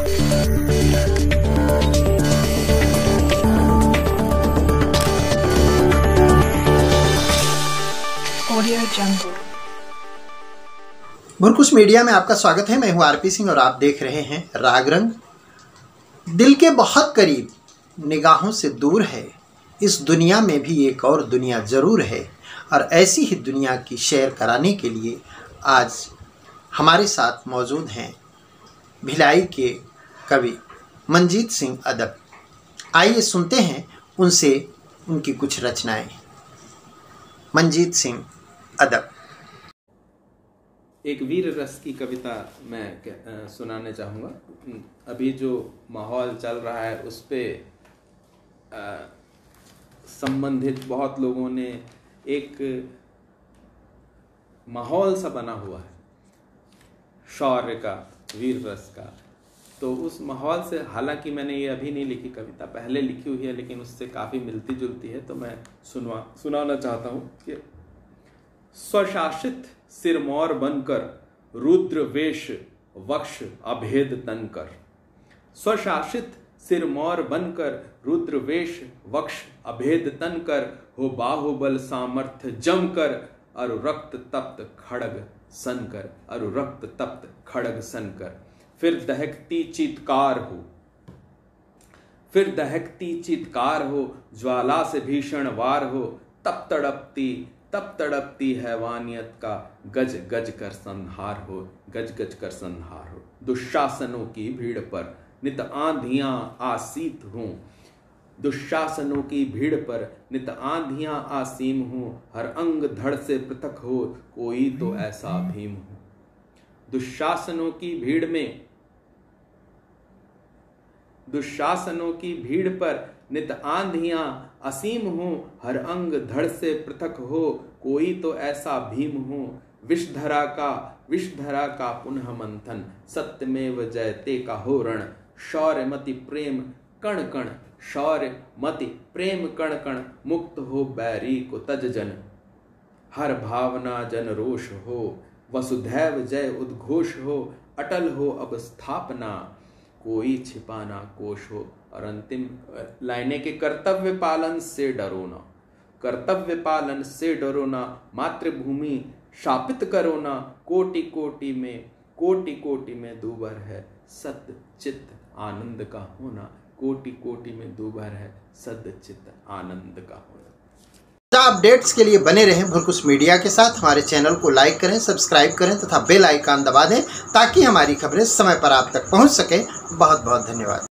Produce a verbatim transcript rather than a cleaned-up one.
भुरकुस media में आपका स्वागत है। मैं हूं आरपी सिंह और आप देख रहे हैं राग रंग। दिल के बहुत करीब, निगाहों से दूर है, इस दुनिया में भी एक और दुनिया ज़रूर है। और ऐसी ही दुनिया की शेयर कराने के लिए आज हमारे साथ मौजूद हैं भिलाई के कवि मंजीत सिंह अदब। आइए सुनते हैं उनसे उनकी कुछ रचनाएं। मंजीत सिंह अदब। एक वीर रस की कविता मैं सुनाने चाहूँगा। अभी जो माहौल चल रहा है उस पे संबंधित बहुत लोगों ने एक माहौल सा बना हुआ है शौर्य का, वीर रस का। तो उस माहौल से, हालांकि मैंने ये अभी नहीं लिखी कविता, पहले लिखी हुई है, लेकिन उससे काफ़ी मिलती जुलती है, तो मैं सुनवा सुनाना चाहता हूँ कि स्वशासित सिरमौर बनकर रुद्र वेश वक्ष अभेद तनकर। स्वशासित सिरमौर बनकर रुद्र वेश वक्ष अभेद तनकर, हो बाहुबल सामर्थ्य जमकर, अरु रक्त तप्त खड़ग सनकर, अरु रक्त तप्त खड़ग सनकर। फिर दहकती चीत्कार हो, फिर दहकती चीत्कार हो, ज्वाला से भीषण वार हो, तप तड़पती तब तड़पती हैवानियत का गज गज कर संहार हो, गज गज कर संहार हो। दुशासनों की भीड़ पर नित आंधियां आसीत हों, दुशासनों की भीड़ पर नित आंधियां आसीम हों, हर अंग धड़ से पृथक हो, कोई तो ऐसा भीम हो। दुशासनों की भीड़ में दुशासनों की भीड़ पर नित आंधियां असीम हो, हर अंग धड़ से पृथक हो, कोई तो ऐसा भीम हो। विषधरा का विषधरा का पुनः मंथन, सत्यमेव जयते का हो रण, शौर्य मति प्रेम कण कण, शौर्य मति प्रेम कण कण, मुक्त हो बैरी को तज जन, हर भावना जन रोष हो, वसुधैव जय उद्घोष हो, अटल हो अब स्थापना, कोई छिपाना कोश हो। और अंतिम लाइनें के कर्तव्य पालन से डरो ना, कर्तव्य पालन से डरो ना, मातृभूमि शापित करो ना, कोटि कोटि में कोटि कोटि में दूभर है सत्य चित्त आनंद का होना, कोटि कोटि में दूभर है सत्य चित्त आनंद का होना। अपडेट्स के लिए बने रहें भुरकुस मीडिया के साथ। हमारे चैनल को लाइक करें, सब्सक्राइब करें तथा बेल आइकन दबा दें ताकि हमारी खबरें समय पर आप तक पहुंच सके। बहुत बहुत धन्यवाद।